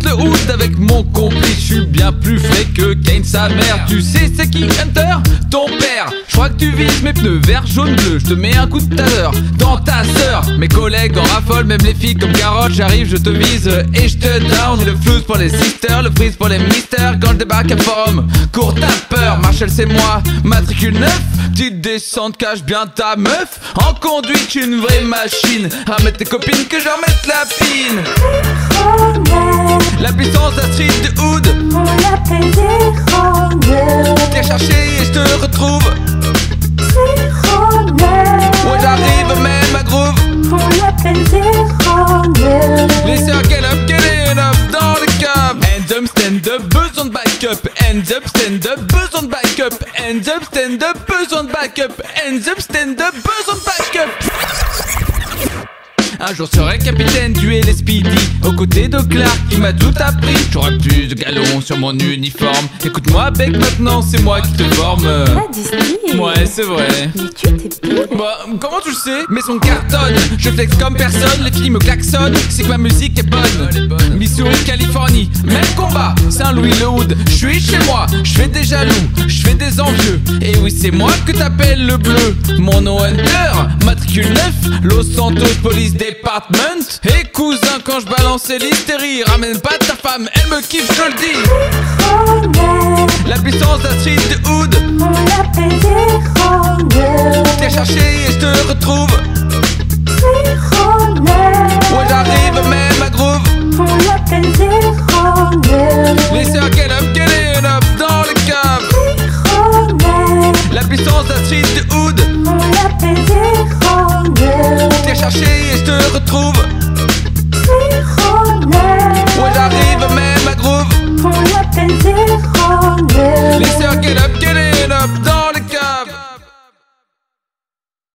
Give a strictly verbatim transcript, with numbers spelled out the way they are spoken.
le hood avec mon complice. Je suis bien plus frais que Kane sa mère. Tu sais c'est qui Hunter? Ton père. Je crois que tu vises mes pneus vert, jaune, bleu. Je te mets un coup de taser dans ta sœur. Mes collègues en raffolent, même les filles comme carotte. J'arrive, je te vise et je te down. Le flouze pour les sisters, le freeze pour les misters. Quand je débarque à forum, cours ta peur. Marshall c'est moi, matricule neuf. Petite descente, cache bien ta meuf. En conduite, j'suis une vraie machine. Ramène tes copines que j'en mette la pine. La puissance d'un street de hood. On l'appelle des T'es cherché et je te retrouve. Ouais j'arrive même à groove. On l'appelle des Les sœurs get up, get in up dans le cab. Hands up, stand up, besoin de backup. Hands up, stand up, besoin de backup. Hands up, stand up, besoin de backup. Hands up, stand up, besoin de backup. Un jour serai capitaine du L S P D aux côtés de Clark qui m'a tout appris. J'aurai plus de galons sur mon uniforme. Écoute-moi Beck, maintenant c'est moi qui te forme. Pas du style. Ouais c'est vrai. Mais tu t'es bien. Bah comment tu le sais? Mais son cartonne. Je flex comme personne, les filles me klaxonnent. C'est que ma musique est bonne. Missouri, Californie, même combat. Saint-Louis, le hood, je suis chez moi. Je fais des jaloux, je fais des envieux. Et oui c'est moi que t'appelles le bleu. Mon nom Hunter, matricule neuf, Los Santos Police Department. Et cousin quand je balance l'hystérie, ramène pas ta femme, elle me kiffe, je le dis. La puissance d'un street de hood. On l'appelle des T'es cherché et je te retrouve. Ouais j'arrive même à groove. On l'appelle des Les sœurs get up, get in up dans le cab. La puissance d'un street de hood. On l'appelle des T'es cherché et je te retrouve. Cyrone.